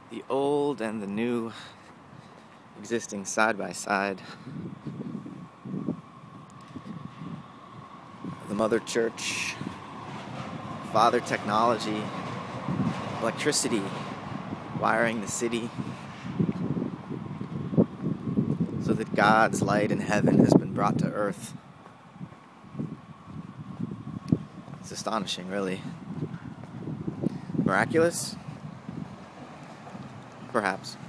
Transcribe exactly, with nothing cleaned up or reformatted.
the old and the new existing side by side. The Mother Church, Father Technology, electricity, wiring the city, so that God's light in heaven has been brought to earth. It's astonishing, really. Miraculous? Perhaps.